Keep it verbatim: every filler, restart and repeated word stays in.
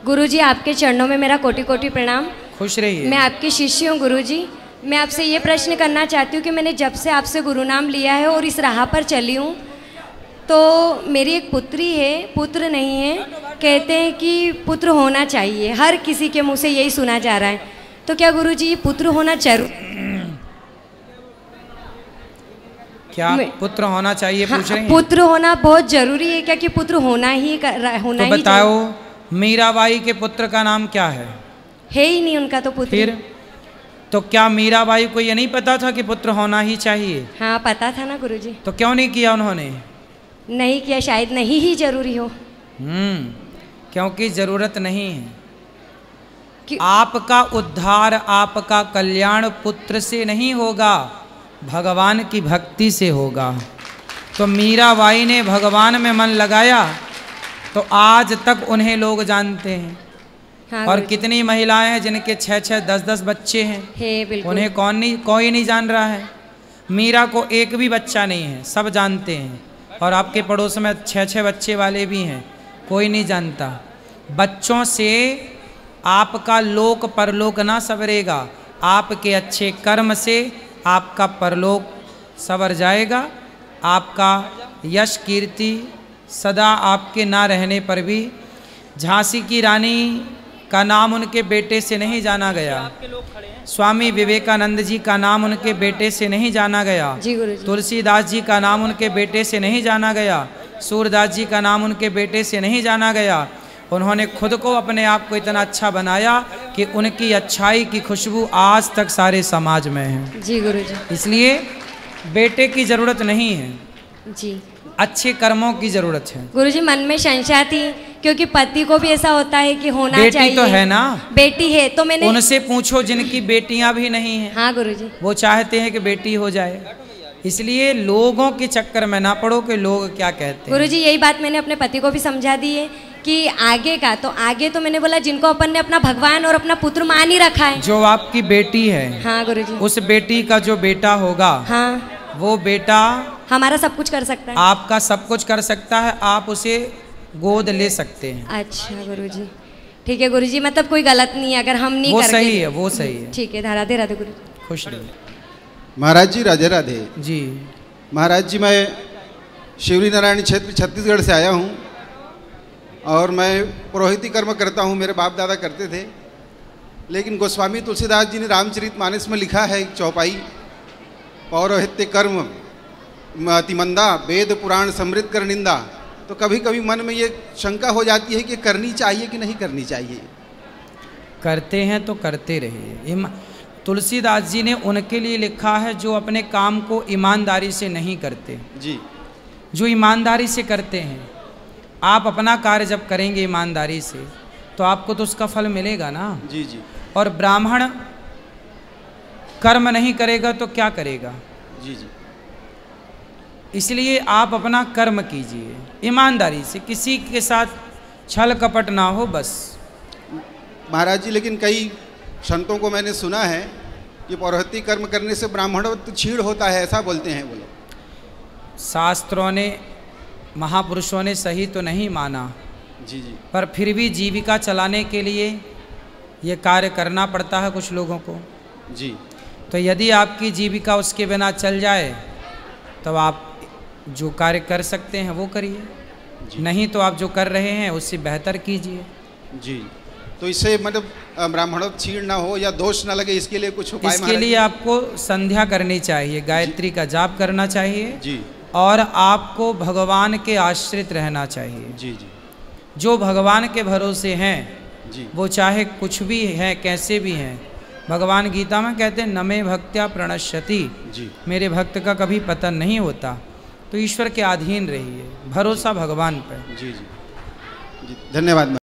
गुरुजी आपके चरणों में मेरा कोटि कोटि प्रणाम। खुश रहिए। मैं आपकी शिष्य हूँ गुरुजी। मैं आपसे ये प्रश्न करना चाहती हूँ कि मैंने जब से आपसे गुरु नाम लिया है और इस राह पर चली हूँ, तो मेरी एक पुत्री है, पुत्र नहीं है। कहते हैं कि पुत्र होना चाहिए, हर किसी के मुंह से यही सुना जा रहा है। तो क्या गुरुजी ये पुत्र होना जरूर क्या पुत्र होना चाहिए पूछ रहे हैं? पुत्र होना बहुत जरूरी है क्या, कि पुत्र होना ही कर, होना तो ही बताओ मीराबाई के पुत्र का नाम क्या है? है ही नहीं उनका तो पुत्र। फिर तो क्या मीराबाई को ये नहीं पता था कि पुत्र होना ही चाहिए? हाँ पता था ना गुरुजी। तो क्यों नहीं किया उन्होंने? नहीं किया, शायद नहीं ही जरूरी हो। हम्म क्योंकि जरूरत नहीं है। आपका उद्धार, आपका कल्याण पुत्र से नहीं होगा, भगवान की भक्ति से होगा। तो मीराबाई ने भगवान में मन लगाया तो आज तक उन्हें लोग जानते हैं। हाँ, और कितनी महिलाएं हैं जिनके छः छः दस दस बच्चे हैं, है उन्हें कौन नहीं कोई नहीं जान रहा है। मीरा को एक भी बच्चा नहीं है, सब जानते हैं। और आपके पड़ोस में छः छः बच्चे वाले भी हैं, कोई नहीं जानता। बच्चों से आपका लोक परलोक ना संवरेगा, आपके अच्छे कर्म से आपका परलोक संवर जाएगा। आपका यश कीर्ति सदा आपके ना रहने पर भी, झांसी की रानी का नाम उनके बेटे से नहीं जाना गया, स्वामी विवेकानंद जी का नाम उनके बेटे से नहीं जाना गया, तुलसीदास जी का नाम उनके बेटे से नहीं जाना गया, सूरदास जी का नाम उनके बेटे से नहीं जाना गया। उन्होंने खुद को अपने आप को इतना अच्छा बनाया कि उनकी अच्छाई की खुशबू आज तक सारे समाज में है। जी गुरुजी। इसलिए बेटे की जरूरत नहीं है जी, अच्छे कर्मों की जरूरत है। गुरुजी मन में संशय थी, क्योंकि पति को भी ऐसा होता है कि होना बेटी चाहिए। बेटी तो है ना? बेटी है, तो मैंने उनसे पूछो जिनकी बेटियां भी नहीं हैं। हाँ गुरुजी। वो चाहते हैं कि बेटी हो जाए। इसलिए लोगों के चक्कर में ना पड़ो कि लोग क्या कहते हैं। गुरुजी यही बात मैंने अपने पति को भी समझा दी है कि आगे का तो आगे तो मैंने बोला जिनको अपन ने अपना भगवान और अपना पुत्र मान ही रखा है। जो आपकी बेटी है, हाँ गुरुजी, उस बेटी का जो बेटा होगा, हाँ वो बेटा हमारा सब कुछ कर सकता है, आपका सब कुछ कर सकता है, आप उसे गोद ले सकते हैं। अच्छा गुरुजी, ठीक है गुरुजी, मतलब कोई गलत नहीं है अगर हम नहीं वो सही है, वो सही है। ठीक है, राधे राधे गुरुजी। खुश रहिए। महाराज जी राधे राधे जी। महाराज जी मैं शिवरी नारायण क्षेत्र छत्तीसगढ़ से आया हूँ और मैं पुरोहिती कर्म करता हूँ, मेरे बाप दादा करते थे। लेकिन गोस्वामी तुलसीदास जी ने रामचरितमानस में लिखा है एक चौपाई, पौरोहित्य कर्म अतिमंदा, वेद पुराण समृद्ध कर निंदा। तो कभी कभी मन में ये शंका हो जाती है कि करनी चाहिए कि नहीं करनी चाहिए। करते हैं तो करते रहिए। तुलसीदास जी ने उनके लिए लिखा है जो अपने काम को ईमानदारी से नहीं करते जी, जो ईमानदारी से करते हैं। आप अपना कार्य जब करेंगे ईमानदारी से तो आपको तो उसका फल मिलेगा ना जी जी। और ब्राह्मण कर्म नहीं करेगा तो क्या करेगा जी जी। इसलिए आप अपना कर्म कीजिए ईमानदारी से, किसी के साथ छल कपट ना हो बस। महाराज जी लेकिन कई संतों को मैंने सुना है कि पौरोहित्य कर्म करने से ब्राह्मणत्व छीड़ होता है, ऐसा बोलते हैं वो लोग। शास्त्रों ने, महापुरुषों ने सही तो नहीं माना जी जी, पर फिर भी जीविका चलाने के लिए ये कार्य करना पड़ता है कुछ लोगों को जी। तो यदि आपकी जीविका उसके बिना चल जाए तो आप जो कार्य कर सकते हैं वो करिए, नहीं तो आप जो कर रहे हैं उससे बेहतर कीजिए जी। तो इससे मतलब ब्राह्मणत्व छीड़ ना हो या दोष ना लगे, इसके लिए कुछ उपाय? इसके लिए आपको संध्या करनी चाहिए, गायत्री का जाप करना चाहिए जी, और आपको भगवान के आश्रित रहना चाहिए जी जी। जो भगवान के भरोसे हैं जी, वो चाहे कुछ भी हैं, कैसे भी हैं। भगवान गीता में कहते हैं नमे भक्त्या प्रणश्यति जी, मेरे भक्त का कभी पतन नहीं होता। तो ईश्वर के अधीन रहिए, भरोसा भगवान पर जी जी। धन्यवाद।